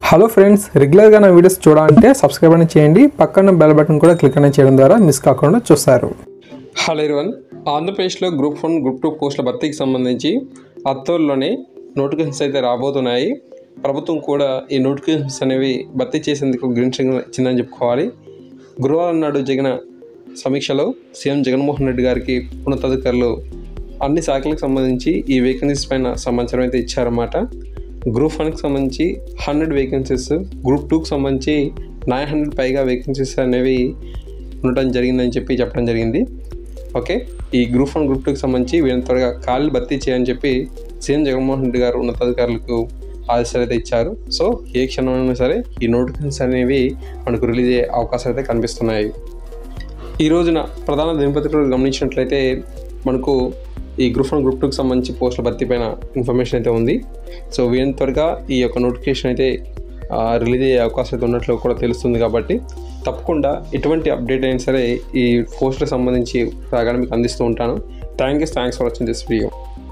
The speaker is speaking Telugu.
హలో ఫ్రెండ్స్, రెగ్యులర్గా నా వీడియోస్ చూడాలంటే సబ్స్క్రైబ్ అని చేయండి. పక్కన బెల్ బటన్ కూడా క్లిక్ అని చేయడం ద్వారా మిస్ కాకుండా చూస్తారు. హలో ఎవరివన్, ఆంధ్రప్రదేశ్లో గ్రూప్ 1 గ్రూప్ 2 పోస్టుల భర్తీకి సంబంధించి అత్వరలోనే నోటిఫికేషన్స్ అయితే రాబోతున్నాయి. ప్రభుత్వం కూడా ఈ నోటిఫికేషన్స్ అనేవి భర్తీ చేసేందుకు గ్రీన్ సిగ్నల్ ఇచ్చిందని చెప్పుకోవాలి. గురువారం నాడు జరిగిన సమీక్షలో సీఎం జగన్మోహన్ రెడ్డి గారికి ఉన్నతాధికారులు అన్ని శాఖలకు సంబంధించి ఈ వేకెన్సీస్ పైన సమాచారం అయితే ఇచ్చారన్నమాట. గ్రూప్ 1కి సంబంధించి 100 వేకెన్సీస్, గ్రూప్ 2కి సంబంధించి 900 పైగా వేకెన్సీస్ అనేవి ఉండటం జరిగిందని చెప్పడం జరిగింది. ఓకే, ఈ గ్రూప్ 1 గ్రూప్ 2కి సంబంధించి వీళ్ళని త్వరగా ఖాళీలు భర్తీ చేయని చెప్పి సీఎం జగన్మోహన్ రెడ్డి గారు ఉన్నతాధికారులకు ఆదేశాలు అయితే ఇచ్చారు. సో ఏ క్షణమైనా సరే ఈ నోటిఫికేషన్స్ అనేవి మనకు రిలీజ్ అయ్యే అవకాశాలు అయితే కనిపిస్తున్నాయి. ఈ రోజున ప్రధాన దినపత్రికలు గమనించినట్లయితే మనకు ఈ గ్రూప్ 1 గ్రూప్ 2కి సంబంధించి పోస్టుల భర్తీ పైన ఇన్ఫర్మేషన్ అయితే ఉంది. సో వీళ్ళని త్వరగా ఈ యొక్క నోటిఫికేషన్ అయితే రిలీజ్ అయ్యే అవకాశం అయితే ఉన్నట్లు కూడా తెలుస్తుంది. కాబట్టి తప్పకుండా ఎటువంటి అప్డేట్ అయినా సరే ఈ పోస్టులకు సంబంధించి రాగానే మీకు అందిస్తూ ఉంటాను. Thanks for watching this video.